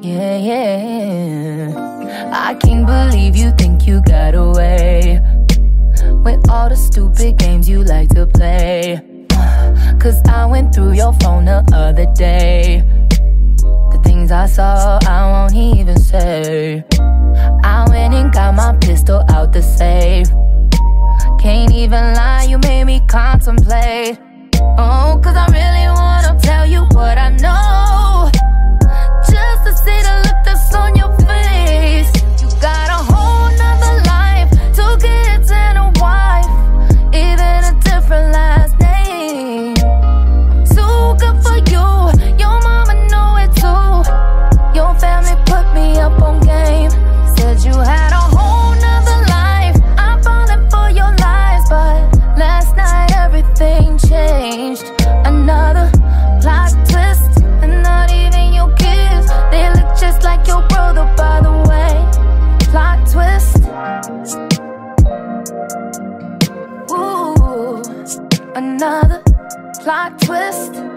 Yeah, yeah. I can't believe you think you got away with all the stupid games you like to play. Cause I went through your phone the other day. The things I saw, I won't even say. I went and got my pistol out the safe. Can't even lie, you made me contemplate. Oh, cause I really wanna tell you what I know, just to see the look that's on your face. You got a whole nother life, 2 kids and a wife, even a different last name. I'm too good for you, your mama know it too. Your family put me up on game, said you had a whole nother life. I'm falling for your lies, but last night everything changed. Another plot twist, and not even your kids, they look just like your brother, by the way. Plot twist. Ooh, another plot twist.